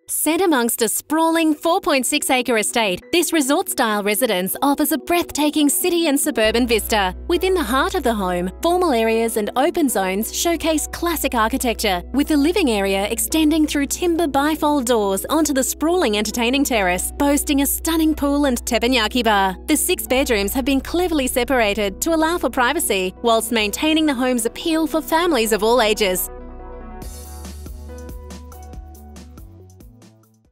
Set amongst a sprawling 4.6-acre estate, this resort-style residence offers a breathtaking city and suburban vista. Within the heart of the home, formal areas and open zones showcase classic architecture, with the living area extending through timber bifold doors onto the sprawling entertaining terrace, boasting a stunning pool and teppanyaki bar. The 6 bedrooms have been cleverly separated to allow for privacy, whilst maintaining the home's appeal for families of all ages.